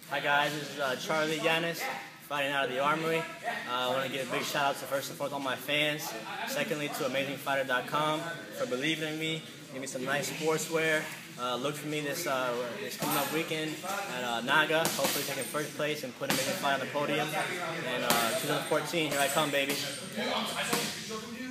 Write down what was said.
Hi guys, this is CharlieYanes, fighting out of the Armory. I want to give a big shout out to first and foremost all my fans. Secondly to aMMAzingFighter.com for believing in me. Give me some nice sportswear. Look for me this coming up weekend at NAGA. Hopefully taking first place and putting Amazing Fight on the podium. And 2014, here I come, baby.